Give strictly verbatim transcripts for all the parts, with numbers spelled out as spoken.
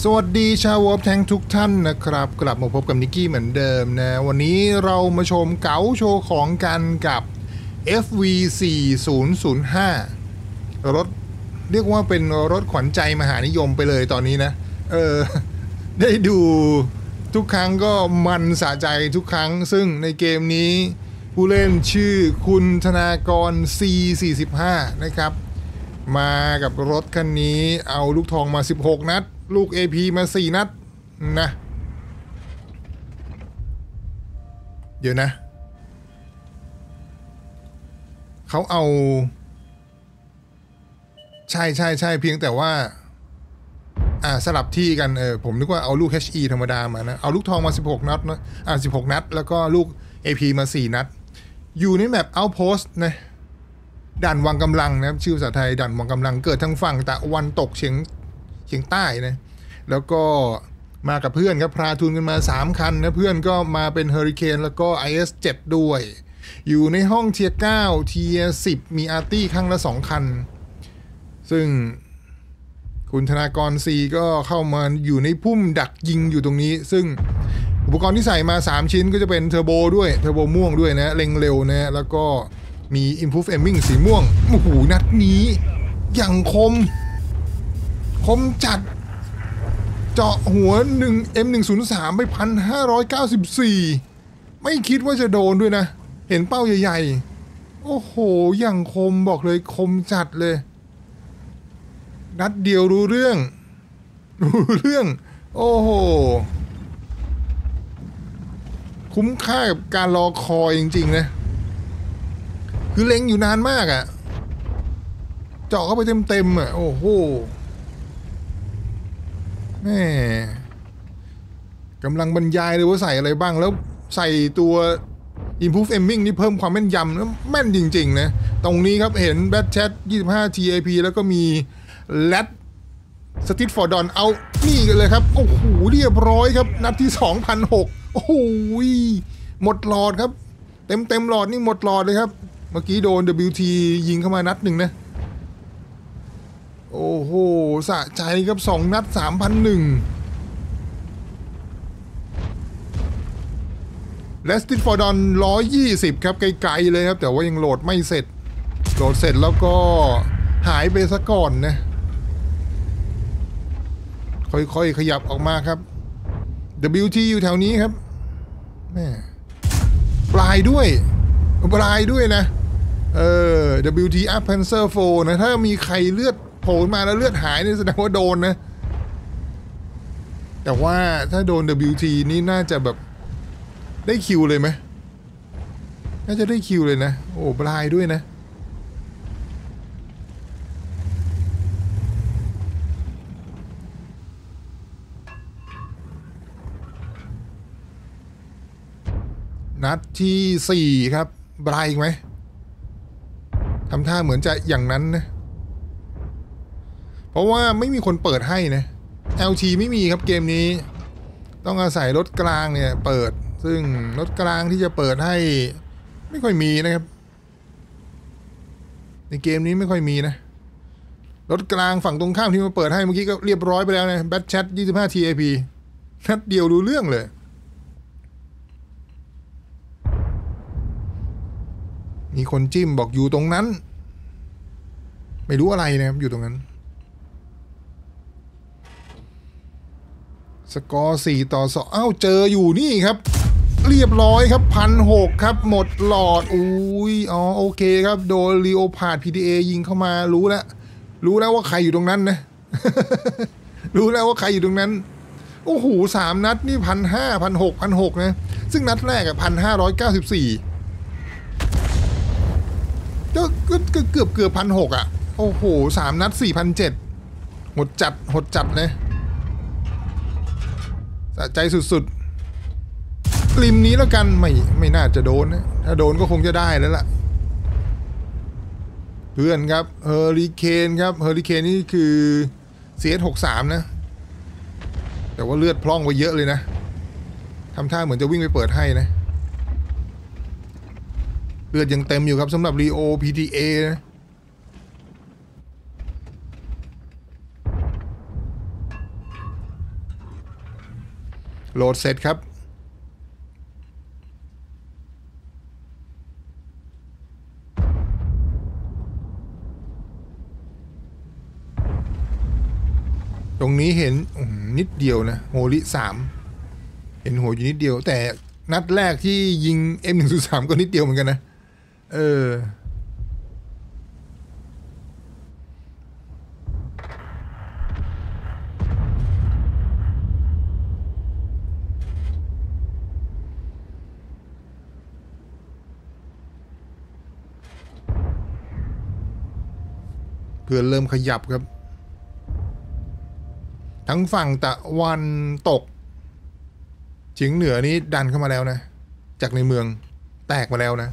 สวัสดีชาววอล์ฟแทงทุกท่านนะครับกลับมาพบกับนิกกี้เหมือนเดิมนะวันนี้เรามาชมเก๋าโชว์ของกันกับ เอฟ วี สี่ศูนย์ศูนย์ห้า รถเรียกว่าเป็นรถขวัญใจมหานิยมไปเลยตอนนี้นะเออได้ดูทุกครั้งก็มันสะใจทุกครั้งซึ่งในเกมนี้ผู้เล่นชื่อคุณธนากร ซี สี่สิบห้า นะครับมากับรถคันนี้เอาลูกทองมาสิบหกนัดลูก เอ พี มาสี่นัดนะเดี๋ยวนะเขาเอาใช่ใช่ใช่เพียงแต่ว่าอ่าสลับที่กันเออผมนึกว่าเอาลูก เอช อี ธรรมดามานะเอาลูกทองมาสิบหกนัดนะอ่าสิบหกนัดแล้วก็ลูก เอ พี มาสี่นัดอยู่ในแมป Outpost นะด่านวังกำลังนะชื่อภาษาไทยด่านวังกำลังเกิดทางฝั่งตะวันตกเฉียงเฉียงใต้นะแล้วก็มากับเพื่อนครับพาทุนกันมาสามคันนะเพื่อนก็มาเป็นเฮอริเคนแล้วก็ ไอ เอส เซเว่น ด้วยอยู่ในห้องเทียร์เก้าเทียร์สิบมีอาร์ตี้ข้างละสองคันซึ่งคุณธนากร ซีก็เข้ามาอยู่ในพุ่มดักยิงอยู่ตรงนี้ซึ่งอุปกรณ์ที่ใส่มาสามชิ้นก็จะเป็นเทอร์โบด้วยเทอร์โบม่วงด้วยนะเล็งเร็วนะแล้วก็มี Improve Aiming สีม่วงโอ้โหนัดนี้อย่างคมคมจัดเจาะหัวหนึ่ง เอ็ม หนึ่งศูนย์สาม ไป หนึ่งพันห้าร้อยเก้าสิบสี่ ไม่คิดว่าจะโดนด้วยนะเห็นเป้าใหญ่ๆโอ้โหอย่างคมบอกเลยคมจัดเลยนัดเดียวรู้เรื่องรู้เรื่องโอ้โหคุ้มค่ากับการรอคอยจริงๆนะคือเล็งอยู่นานมากอะ่ะเจาะเข้าไปเต็มๆอ่ะโอ้โหแม่กำลังบรรยายเลยว่าใส่อะไรบ้างแล้วใส่ตัว Improve Aiming นี่เพิ่มความแม่นยำแล้วแม่นจริงๆนะตรงนี้ครับเห็น Bad Chat ยี่สิบห้า ที เอ พี แล้วก็มี แรด Street for Dawn เอานี่กันเลยครับโอ้โหเรียบร้อยครับนัดที่ สองพันหกร้อย โอ้โหหมดหลอดครับเต็มเต็มหลอดนี่หมดหลอดเลยครับเมื่อกี้โดน ดับเบิลยู ที ยิงเข้ามานัดหนึ่งนะโอ้โหสะใจครับสองนัด สามพันหนึ่ง และ Street for Dawn หนึ่งร้อยยี่สิบครับไกลๆเลยครับแต่ว่ายังโหลดไม่เสร็จโหลดเสร็จแล้วก็หายไปซะก่อนนะค่อยๆขยับออกมาครับ ดับเบิลยู ที อยู่แถวนี้ครับแม่ปลายด้วยปลายด้วยนะเออ ดับเบิลยู ที Up Panzer โฟร์ นะถ้ามีใครเลือดโผล่มาแล้วเลือดหายนี่แสดงว่าโดนนะแต่ว่าถ้าโดน ดับเบิลยู ที นี่น่าจะแบบได้คิวเลยไหมน่าจะได้คิวเลยนะโอ้ปลายด้วยนะนัดที่สี่ครับบรายอีกไหมทำท่าเหมือนจะอย่างนั้นนะเพราะว่าไม่มีคนเปิดให้นะ แอล ที ไม่มีครับเกมนี้ต้องอาศัยรถกลางเนี่ยเปิดซึ่งรถกลางที่จะเปิดให้ไม่ค่อยมีนะครับในเกมนี้ไม่ค่อยมีนะรถกลางฝั่งตรงข้ามที่มาเปิดให้เมื่อกี้ก็เรียบร้อยไปแล้วนะ Bad Chat ยี่สิบห้า ที เอ พี นัดเดียวรู้เรื่องเลยมีคนจิ้มบอกอยู่ตรงนั้นไม่รู้อะไรนะครับอยู่ตรงนั้นสกอร์สี่ต่อสองอ้าวเจออยู่นี่ครับเรียบร้อยครับ หนึ่งพันหกร้อย ครับหมดหลอดอุ้ยอ๋อโอเคครับโดนลีโอพาร์ด พี ดี เอ ยิงเข้ามารู้แล้วรู้แล้วว่าใครอยู่ตรงนั้นนะ รู้แล้วว่าใครอยู่ตรงนั้นโอ้โหสามนัดนี่พันห้าพันหกพันหกนะซึ่งนัดแรกอะพันห้าร้อยเก้าสิบสี่ก็เกือบเกือบเกือบพันหกอ่ะโอ้โหสามนัดสี่พันเจ็ดหดจัดหดจัดนะสะใจสุดๆริมนี้แล้วกันไม่ไม่น่าจะโดนนะถ้าโดนก็คงจะได้แล้วล่ะเพื่อนครับเฮอริเคนครับเฮอริเคนนี่คือ ซี เอส หกสิบสาม นะแต่ว่าเลือดพล่องไปเยอะเลยนะทำท่าเหมือนจะวิ่งไปเปิดให้นะเลือดยังเต็มอยู่ครับสำหรับ รีโอ พี ที เอ นะโหลดเสร็จครับตรงนี้เห็นนิดเดียวนะโฮลิสามเห็นหัวอยู่นิดเดียวแต่นัดแรกที่ยิง เอ็ม หนึ่งศูนย์สาม ก็นิดเดียวเหมือนกันนะเออเพื่อนเริ่มขยับครับทั้งฝั่งตะวันตกเฉียงเหนือนี้ดันเข้ามาแล้วนะจากในเมืองแตกมาแล้วนะ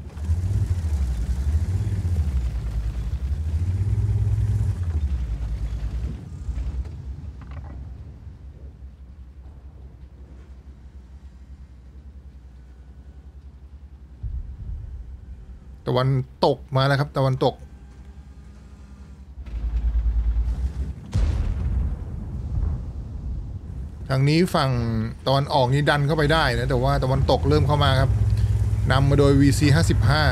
ตะวันตกมาแล้วครับตะวันตกทางนี้ฝั่งตะวันออกนี่ดันเข้าไปได้นะแต่ว่าตะวันตกเริ่มเข้ามาครับนำมาโดย วี ซี ห้าสิบห้า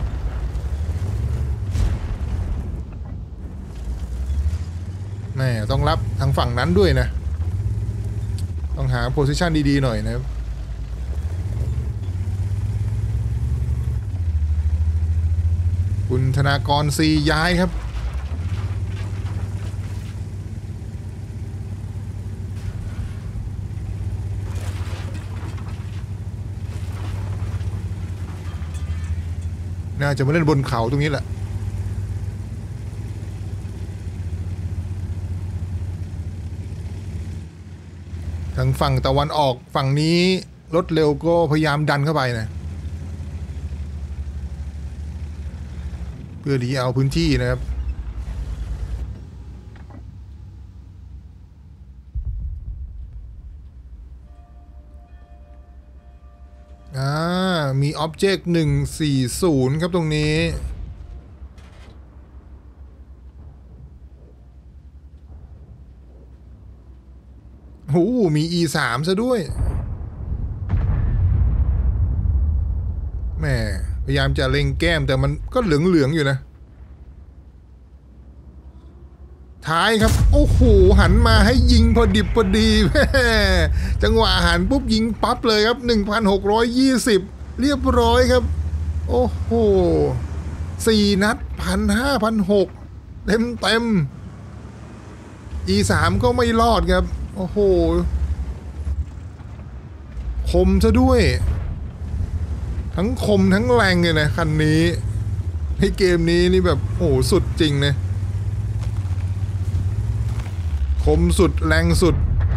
แม่ต้องรับทางฝั่งนั้นด้วยนะต้องหาโพซิชันดีๆหน่อยนะครับคุณธนากรซีย้ายครับน่าจะมาเล่นบนเขาตรงนี้แหละทางฝั่งตะวันออกฝั่งนี้รถเร็วก็พยายามดันเข้าไปนะเพื่อที่เอาพื้นที่นะครับอ่ามีอ็อบเจกต์หนึ่งสี่ศูนย์ครับตรงนี้โอ้มี อี สาม ซะด้วยแหมพยายามจะเล็งแก้มแต่มันก็เหลืองๆอยู่นะท้ายครับโอ้โหหันมาให้ยิงพอดิบพอดีจังหวะหันปุ๊บยิงปั๊บเลยครับ หนึ่งพันหกร้อยยี่สิบ เรียบร้อยครับโอ้โหสี่นัด หนึ่งพันห้าพันหกร้อย เต็มเต็ม อี สาม ก็ไม่รอดครับโอ้โหคมซะด้วยทั้งคมทั้งแรงเลยนะคันนี้ในเกมนี้นี่แบบโอ้โหสุดจริงนะคมสุดแรงสุด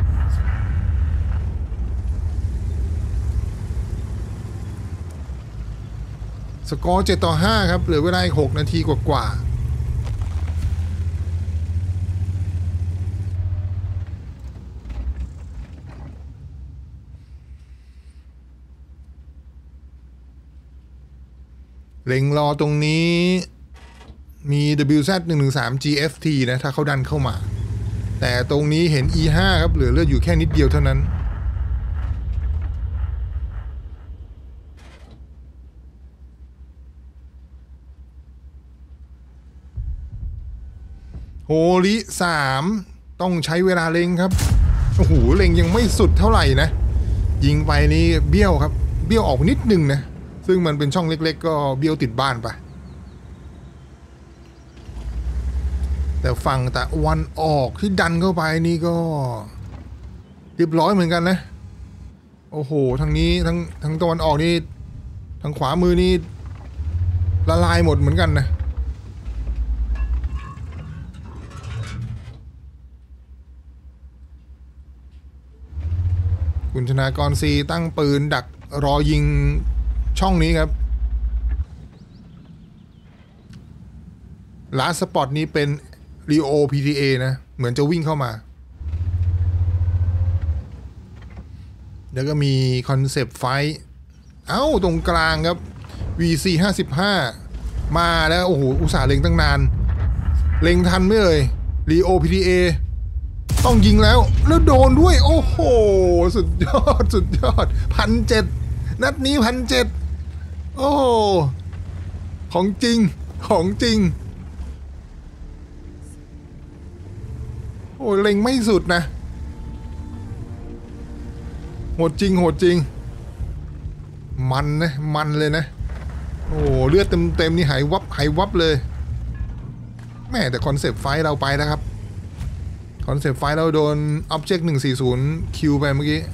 สกอร์เจ็ดต่อห้าครับเหลือเวลาอีกหกนาทีกว่าเล็งรอตรงนี้มี ดับเบิลยู แซด หนึ่งหนึ่งสาม จี เอฟ ที นะถ้าเขาดันเข้ามาแต่ตรงนี้เห็น อี ห้า ครับเหลือเลือดอยู่แค่นิดเดียวเท่านั้นโฮลิสามต้องใช้เวลาเล็งครับโอ้โหเล็งยังไม่สุดเท่าไหร่นะยิงไปนี่เบี้ยวครับเบี้ยวออกนิดนึงนะซึ่งมันเป็นช่องเล็กๆก็เบี้ยวติดบ้านไปแต่ฝั่งตะวันออกที่ดันเข้าไปนี่ก็เรียบร้อยเหมือนกันนะโอ้โหทางนี้ทั้งทั้งตะวันออกนี่ทางขวามือนี่ละลายหมดเหมือนกันนะคุณธนากรซีตั้งปืนดักรอยิงช่องนี้ครับลาสปอตนี้เป็น รีโอ พี ที เอ นะเหมือนจะวิ่งเข้ามาแล้วก็มีคอนเซปต์ไฟเอ้าตรงกลางครับ วี ซี ห้าสิบห้า มาแล้วโอ้โหอุตส่าห์เล็งตั้งนานเล็งทันไหมเอ่ย รีโอ พี ที เอต้องยิงแล้วแล้วโดนด้วยโอ้โหสุดยอดสุดยอดพันเจ็ดนัดนี้พันเจ็ดโอ้ของจริงของจริงโอ้เล็งไม่สุดนะโหดจริงโหดจริงมันนะมันเลยนะโอ้เลือดเต็มเต็มนี่หายวับหายวับเลยแม่แต่คอนเซปต์ไฟเราไปแล้วครับคอนเซปต์ไฟเราโดน Object หนึ่งสี่ศูนย์คิวไปเมื่อกี้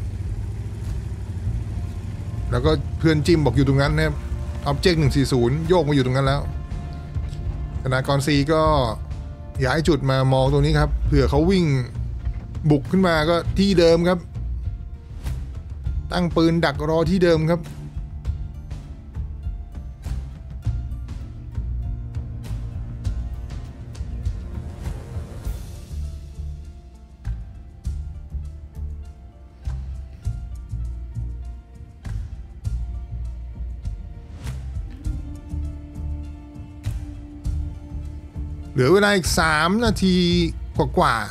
แล้วก็เพื่อนจิ้มบอกอยู่ตรงนั้นนะครับ Object หนึ่งสี่ศูนย์โยกมาอยู่ตรงนั้นแล้วธนากรซีก็ย้ายจุดมามองตรงนี้ครับเผื่อเขาวิ่งบุกขึ้นมาก็ที่เดิมครับตั้งปืนดักรอที่เดิมครับเหลือเวลาอีกสามนาทีกว่า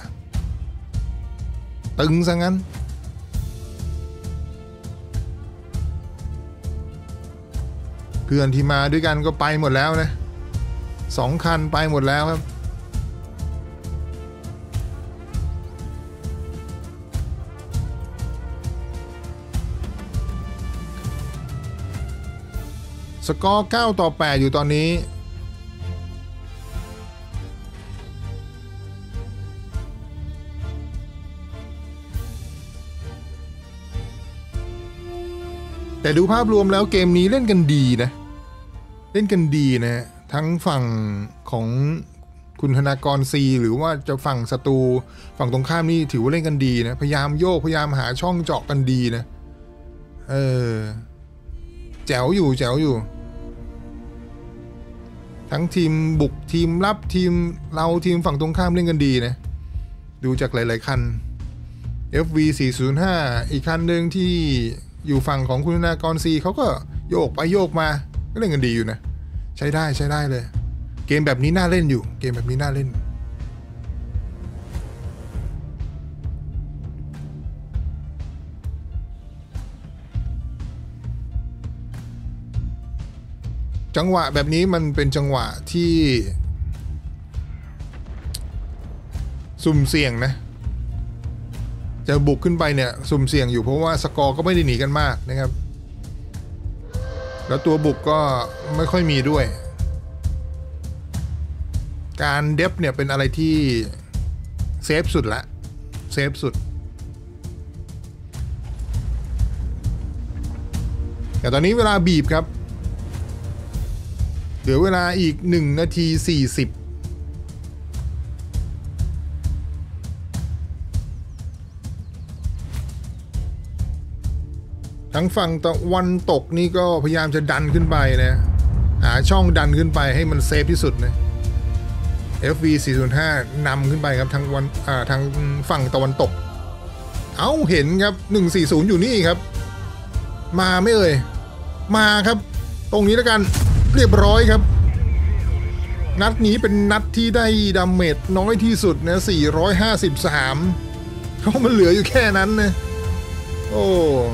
ๆตึงซะงั้นเพื่อนที่มาด้วยกันก็ไปหมดแล้วนะสองคันไปหมดแล้วครับสกอร์เก้าต่อแปดอยู่ตอนนี้แต่ดูภาพรวมแล้วเกมนี้เล่นกันดีนะเล่นกันดีนะทั้งฝั่งของคุณธนากรซีหรือว่าจะฝั่งศัตรูฝั่งตรงข้ามนี่ถือว่าเล่นกันดีนะพยายามโยกพยายามหาช่องเจาะกันดีนะเออแจ๋วอยู่แจ๋วอยู่ทั้งทีมบุกทีมรับทีมเราทีมฝั่งตรงข้ามเล่นกันดีนะดูจากหลายๆคัน เอฟ วี สี่ศูนย์ห้า อีกคันหนึ่งที่อยู่ฝั่งของคุณธนากรซีเขาก็โยกไปโยกมาก็เล่นกันดีอยู่นะใช้ได้ใช้ได้เลยเกมแบบนี้น่าเล่นอยู่เกมแบบนี้น่าเล่นจังหวะแบบนี้มันเป็นจังหวะที่สุ่มเสี่ยงนะจะบุกขึ้นไปเนี่ยสุ่มเสี่ยงอยู่เพราะว่าสกอร์ก็ไม่ได้หนีกันมากนะครับแล้วตัวบุกก็ไม่ค่อยมีด้วยการเดฟเนี่ยเป็นอะไรที่เซฟสุดละเซฟสุดแต่ตอนนี้เวลาบีบครับเหลือเวลาอีกหนึ่งนาทีสี่สิบทั้งฝั่งตะวันตกนี่ก็พยายามจะดันขึ้นไปนะหาช่องดันขึ้นไปให้มันเซฟที่สุดนะ เอฟ วี สี่ศูนย์ห้านำขึ้นไปครับทางวันอ่าทางฝั่งตะวันตกเอ้าเห็นครับหนึ่งสี่ศูนย์อยู่นี่ครับมาไม่เอ่ยมาครับตรงนี้แล้วกันเรียบร้อยครับนัดนี้เป็นนัดที่ได้ดาเมจน้อยที่สุดนะสี่ร้อยห้าสิบสามเพราะมันเหลืออยู่แค่นั้นนะโอ้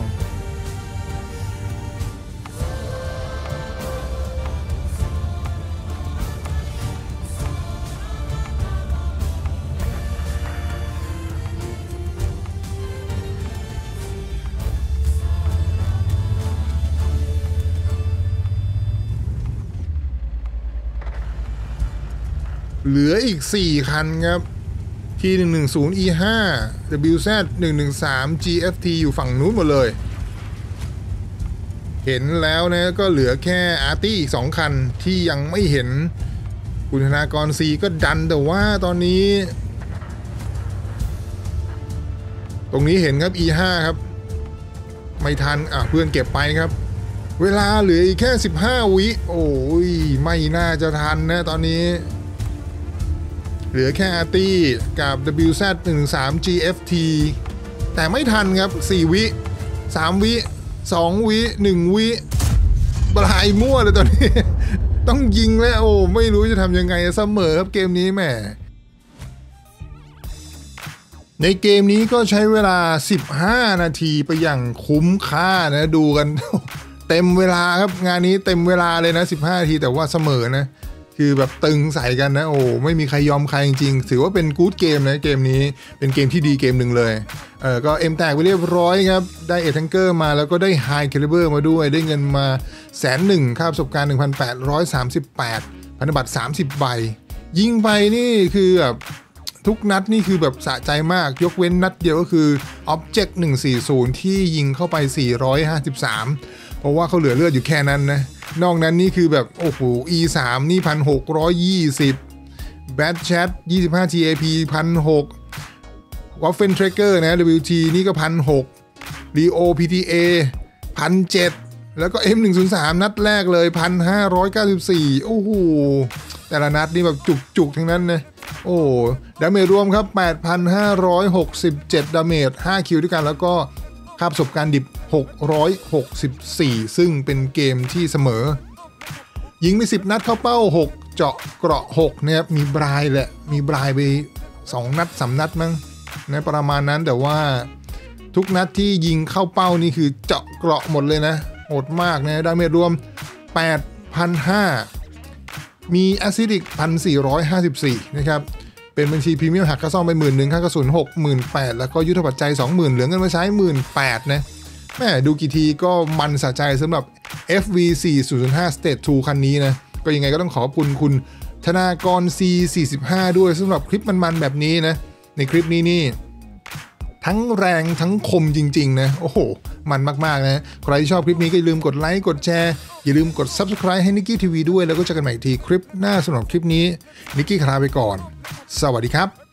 เหลืออีกสี่คันครับ ที หนึ่งหนึ่งศูนย์ อี ห้า ดับเบิลยู แซด หนึ่งหนึ่งสาม จี เอฟ ที อยู่ฝั่งนู้นหมดเลยเห็นแล้วนะก็เหลือแค่อาร์ตี้อีกสองคันที่ยังไม่เห็นคุณธนากรซีก็ดันแต่ว่าตอนนี้ตรงนี้เห็นครับ อี ห้า ครับไม่ทันอ่ะเพื่อนเก็บไปครับเวลาเหลืออีกแค่สิบห้าวิโอ้ยไม่น่าจะทันนะตอนนี้เหลือแค่อาร์ตี้กับ ดับเบิลยู แซด หนึ่งหนึ่งสาม จี เอฟ ที แต่ไม่ทันครับสี่วิสามวิสองวิหนึ่งวิบลายมั่วเลยตอนนี้ ต้องยิงแล้วโอ้ไม่รู้จะทำยังไงเสมอครับเกมนี้แหมในเกมนี้ก็ใช้เวลาสิบห้านาทีไปอย่างคุ้มค่านะดูกัน เต็มเวลาครับงานนี้เต็มเวลาเลยนะสิบห้านาทีแต่ว่าเสมอนะคือแบบตึงใส่กันนะโอ้ไม่มีใครยอมใครจริงๆถือว่าเป็นกู๊ดเกมนะเกมนี้เป็นเกมที่ดีเกมหนึ่งเลยเออก็เอ็มแตกไปเรียบร้อยครับได้เอทังเกอร์มาแล้วก็ได้ไฮแคลิเบอร์มาด้วยได้เงินมาแสนหนึ่งค่าประสบการณ์ หนึ่งพันแปดร้อยสามสิบแปด พันธบัตรสามสิบใบยิงไปนี่คือแบบทุกนัดนี่คือแบบสะใจมากยกเว้นนัดเดียวก็คือ Object หนึ่งสี่ศูนย์ที่ยิงเข้าไปสี่ร้อยห้าสิบสามเพราะว่าเขาเหลือเลือดอยู่แค่นั้นนะนอกนั้นนี่คือแบบโอ้โห อี สาม นี่ หนึ่งพันหกร้อยยี่สิบ Bad Chat ยี่สิบห้า ที เอ พี หนึ่งพันหกร้อย Waffen Tracker นะ ดับเบิลยู ที นี่ก็ หนึ่งพันหกร้อย Leo พี ที เอ หนึ่งพันเจ็ดร้อย แล้วก็ เอ็ม หนึ่งศูนย์สาม นัดแรกเลย หนึ่งพันห้าร้อยเก้าสิบสี่ โอ้โหแต่ละนัดนี่แบบจุกๆทั้งนั้นนะโอ้ดาเมจรวมครับ แปดพันห้าร้อยหกสิบเจ็ด ดาเมจห้าคิวด้วยกันแล้วก็ค่าประสบการณ์ดิบหกร้อยหกสิบสี่ซึ่งเป็นเกมที่เสมอยิงไปสิบนัดเข้าเป้าหกเจาะเกราะหกนะครับมีบรายแหละมีบรายไปสองนัดสามนัดมั้งนะประมาณนั้นแต่ว่าทุกนัดที่ยิงเข้าเป้านี่คือเจาะเกราะหมดเลยนะโหดมากนะดาเมจรวม แปดพันห้าร้อย มีแอซิดอีก หนึ่งพันสี่ร้อยห้าสิบสี่ นะครับเป็นบัญชีพรีเมียมหักค่าซ่อมไป หมื่นหนึ่ง ค่ากระสุน หกหมื่นแปดพัน แล้วก็ยุทธปัจจัย สองหมื่น เหลือเงินมาใช้ หนึ่งหมื่นแปดพัน นะแม่ดูกี่ทีก็มันสะใจสำหรับ เอฟ วี สี่ศูนย์ห้า Stage ทู คันนี้นะก็ยังไงก็ต้องขอบคุณคุณธนากร ซี สี่สิบห้า ด้วยสำหรับคลิปมันๆแบบนี้นะในคลิปนี้นี่ทั้งแรงทั้งคมจริงๆนะโอ้โหมันมากๆนะใครที่ชอบคลิปนี้ก็อย่าลืมกดไลค์กดแชร์อย่าลืมกด ซับสไครบ์ ให้นิกกี้ทีวีด้วยแล้วก็เจอกันใหม่ทีคลิปหน้าสำหรับคลิปนี้นิกกี้ลาไปก่อนสวัสดีครับ